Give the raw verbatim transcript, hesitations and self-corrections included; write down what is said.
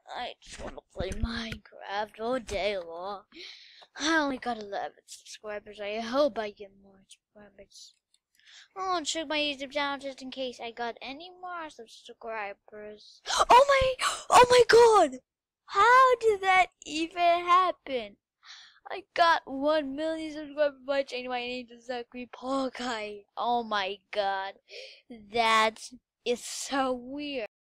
I just want to play Minecraft all day long. I only got eleven subscribers. I hope I get more subscribers. Oh, and check my YouTube channel just in case I got any more subscribers. Oh my, oh my god! How did that even happen? I got one million subscribers by changing my name to Zachary Guy. Oh my god. That is so weird.